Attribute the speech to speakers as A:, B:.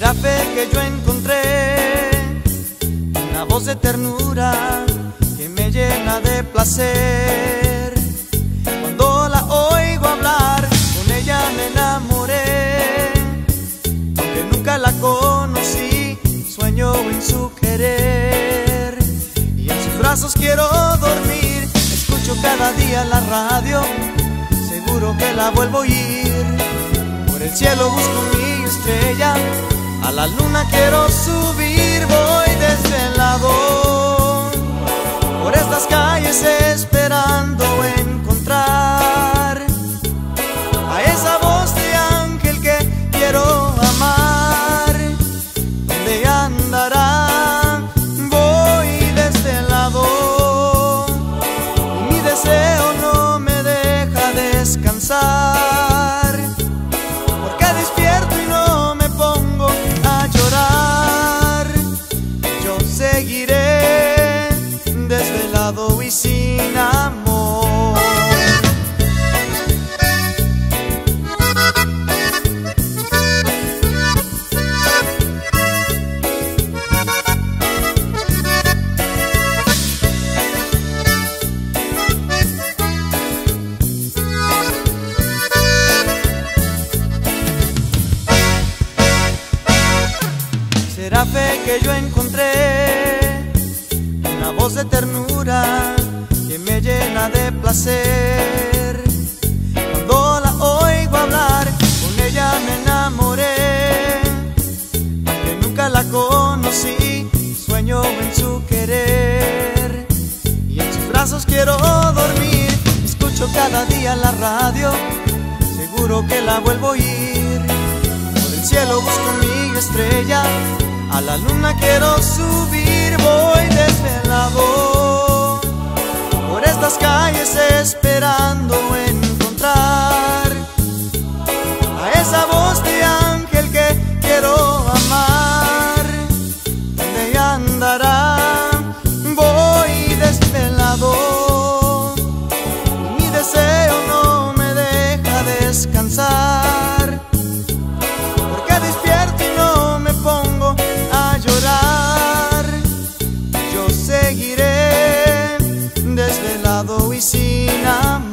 A: Será fe que yo encontré, una voz de ternura que me llena de placer. Cuando la oigo hablar, con ella me enamoré. Aunque nunca la conocí, sueño en su querer. Y en sus brazos quiero dormir. Escucho cada día la radio, seguro que la vuelvo a oír. Por el cielo busco mi estrella, a la luna quiero subir. Voy desvelado por estas calles esperando encontrar a esa voz de ángel que quiero amar. ¿Dónde andará? Voy desvelado y mi deseo no me deja descansar, porque despierto y no me pongo a llorar. Yo seguiré desvelado y sin amor. Será fe que yo encontré, una voz de ternura que me llena de placer. Cuando la oigo hablar, con ella me enamoré. Aunque nunca la conocí, sueño en su querer. Y en sus brazos quiero dormir. Escucho cada día la radio, seguro que la vuelvo a oír. Por el cielo busco mi estrella, a la luna quiero subir. Voy desvelado por estas calles esperando encontrar a esa voz de ángel que quiero amar. ¿Dónde andará? Voy desvelado, mi deseo no me deja descansar, porque despierto y no me pongo a llorar. Yo seguiré desvelado y sin amor.